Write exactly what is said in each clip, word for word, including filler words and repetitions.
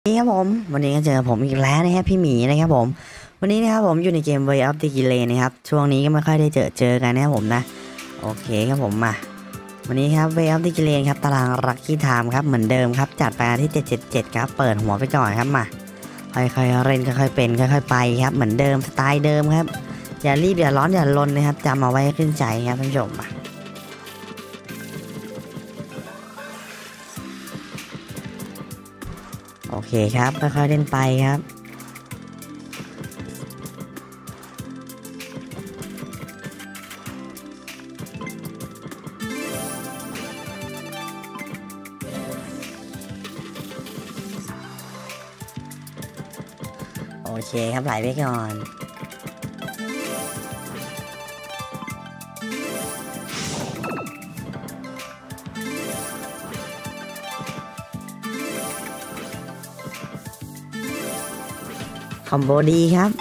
นี่ครับผมวันนี้ก็เจอผมอีกแล้วนะครับพี่หมีนะครับผมวันนี้นะครับผมอยู่ในเกม Way of the Guild นะครับช่วงนี้ก็ไม่ค่อยได้เจอเจอกันนะครับผมนะโอเคครับผมมาวันนี้ครับ Way of the Guild ครับตารางลัคกี้ไทม์ครับเหมือนเดิมครับจัดไปที่เจ็ดเจ็ดเจ็ดครับเปิดหัวไปก่อนครับมาค่อยๆเล่นค่อยๆเป็นค่อยๆไปครับเหมือนเดิมสไตล์เดิมครับอย่ารีบอย่าร้อนอย่าลนนะครับจำเอาไว้ขึ้นใจครับท่านผู้ชมมาโอเคครับค่อยๆเล่นไปครับโอเคครับไหลไปก่อนคอมโบดีครับ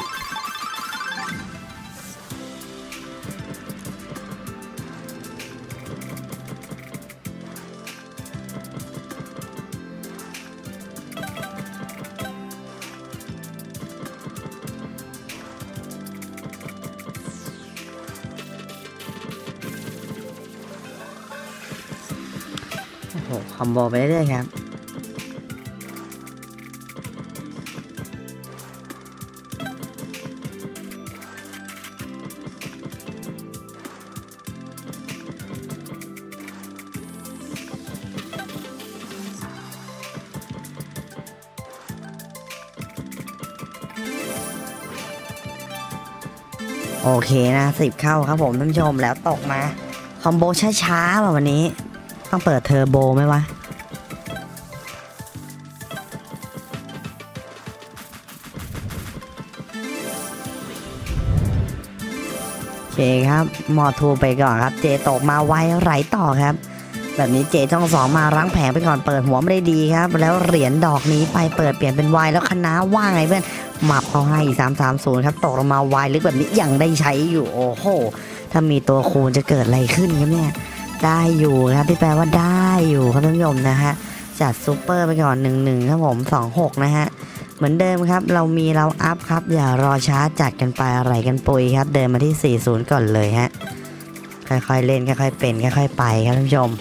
โอ้โหคอมโบไปเรื่อยๆครับโอเคนะสิบเข้าครับผมท่านผู้ชมแล้วตกมาคอมโบช้าๆแบบวันนี้ต้องเปิดเทอร์โบไหมวะโอเคครับมอทูไปก่อนครับเจตกมาไวไหลต่อครับแบบนี้เจช่องสองมารั้งแผงไปก่อนเปิดหัวไม่ได้ดีครับแล้วเหรียญดอกนี้ไปเปิดเปลี่ยนเป็นวายแล้วคณะว่าไงเพื่อนหมับเขาให้สามสามศูนย์ครับตกลงมาวายลึกแบบนี้ยังได้ใช้อยู่โอ้โหถ้ามีตัวคูณจะเกิดอะไรขึ้นครับเนี่ยได้อยู่ครับที่แปลว่าได้อยู่ครับท่านผู้ชมนะฮะจัดซูเปอร์ไปก่อนหนึ่งหนึ่งครับผมสองหกนะฮะเหมือนเดิมครับเรามีเราอัพครับอย่ารอช้าจัดกันไปอะไรกันปุยครับเดินมาที่สี่สิบก่อนเลยฮะค่อยๆเล่นค่อยๆเป็นค่อยๆไปครับท่านผู้ชม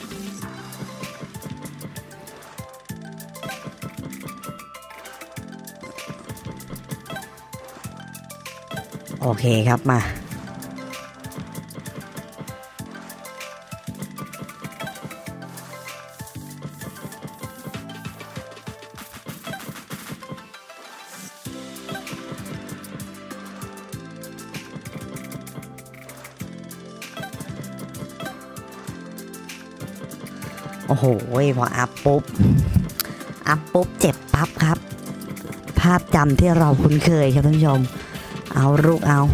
โอเคครับมาโอ้โหพออัพปุ๊บอัพปุ๊บเจ็บปั๊บครับภาพจำที่เราคุ้นเคยครับท่านผู้ชมเอาลูกเอา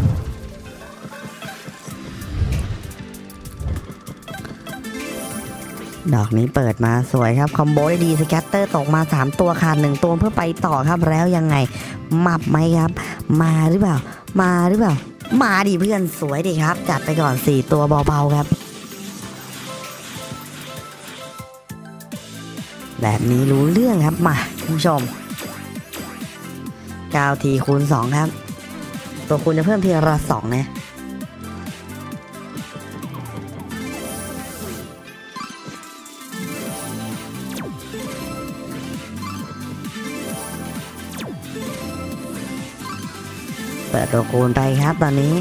ดอกนี้เปิดมาสวยครับคอมโบได้ดีสแกตเตอร์ตกมาสามตัวขาดหนึ่งตัวเพื่อไปต่อครับแล้วยังไงมับไหมครับมาหรือเปล่ามาหรือเปล่ามาดิเพื่อนสวยดีครับจัดไปก่อนสี่ตัวเบาๆครับแบบนี้รู้เรื่องครับมาท่านผู้ชมเก้าทีคูณสองครับตัวคูณจะเพิ่มทีละสองนะเปิดตัวคูณไปครับตอนนี้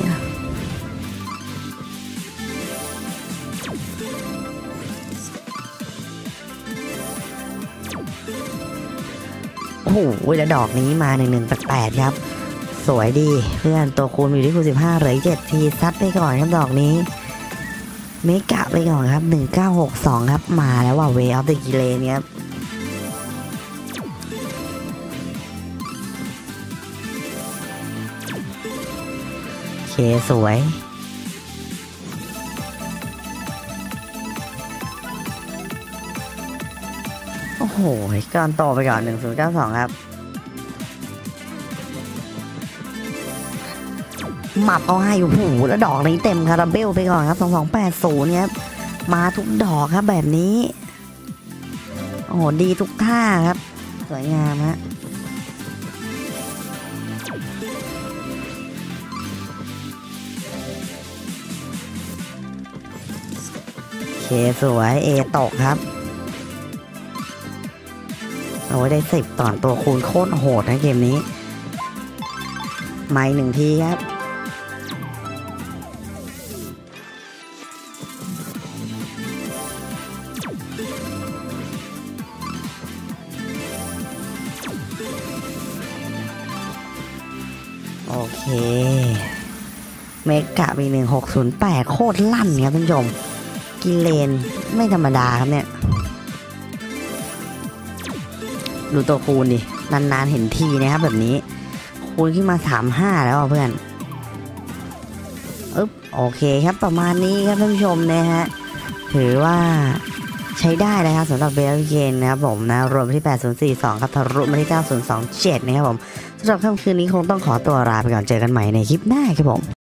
โอ้โหแล้วดอกนี้มาหนึ่งหนึ่งแปดครับสวยดีเพื่อนตัวคูณอยู่ที่คูณสิบห้าเหลือเจ็ดทีซัดไปก่อนครับดอกนี้เมกะไปก่อนครับหนึ่งเก้าหกสองครับมาแล้วว่า Way of the Guild เนี่ยครับโอเคสวยโอ้โหก้อนโตไปก่อนหนึ่งศูนย์เก้าสองครับหมับเอาให้โอ้โหแล้วดอกนี้เต็มคาราเบลไปก่อนครับสองสองแปดศูนย์ครับมาทุกดอกครับแบบนี้ โอ้โหดีทุกท่าครับสวยงามฮะเคสวยเอตกครับโอ้ยได้สิบต่อตัวคูณโคตรโหดนะเกมนี้ไม่หนึ่งทีครับโอเคเมกะปีหนึ่งหกศูนย์แปดโคตรลั่นครับท่านผู้ชมกิเลนไม่ธรรมดาครับเนี่ยดูตัวคูณดินานๆเห็นทีนะครับแบบนี้คูณขึ้นมาสามห้าแล้วเพื่อนอึ๊บโอเคครับประมาณนี้ครับท่านผู้ชมนะฮะถือว่าใช้ได้นะครับสำหรับเบลเกนนะครับผมนะรวมที่แปดศูนย์สี่สองครับทะลุมาที่เก้าศูนย์สองเจ็ดนะครับผมสำหรับค่ำคืนนี้คงต้องขอตัวลาไปก่อนเจอกันใหม่ในคลิปหน้าครับผม